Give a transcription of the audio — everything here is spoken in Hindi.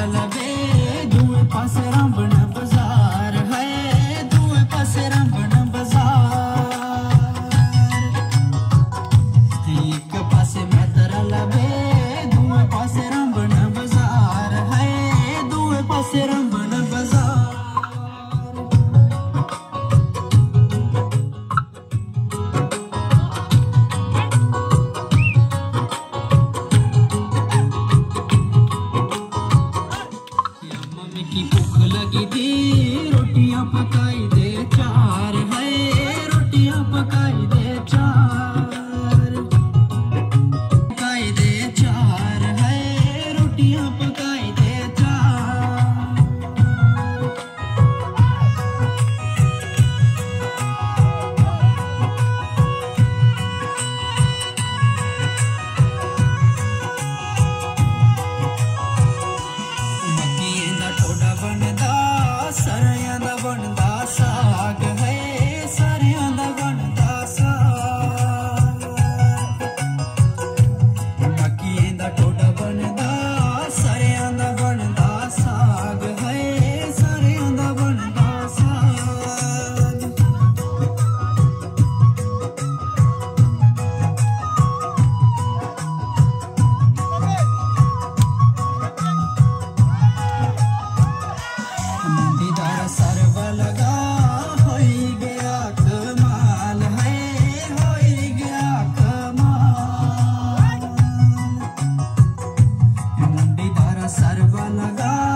लवे दूए पासे रामबन बाजार है, दूए पासे रामबन बाजार। एक पासे मैं तेरा लवे दूए पासे रामबन बाजार है, दूए पासे रामबन बाजार। की भूख लगी थी रोटियां पकाई दे चार है, रोटियां पकाई दे चार, पकाई दे चार है, रोटियां पकाई दे चार। मक्कियां दा टोडा बनदा सरेआं दा बनदा साग है, सरेआं दा बनदा साग। मक्कियां दा टोडा बनदा सरेआं दा बनदा साग है, सरेआं दा बनदा साग। मुंडीदार सरवा लगा होई गया कमाल है, होई गया कमाल। मुंडीदार सरवा लगा